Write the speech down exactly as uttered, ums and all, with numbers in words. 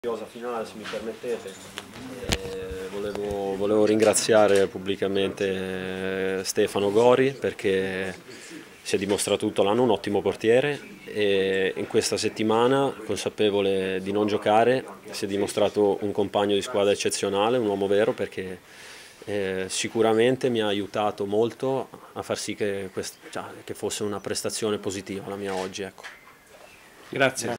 Finale, se mi permettete, eh, volevo, volevo ringraziare pubblicamente Stefano Gori perché si è dimostrato tutto l'anno un ottimo portiere e in questa settimana, consapevole di non giocare, si è dimostrato un compagno di squadra eccezionale, un uomo vero, perché eh, sicuramente mi ha aiutato molto a far sì che, quest- cioè, che fosse una prestazione positiva la mia oggi, ecco. Grazie.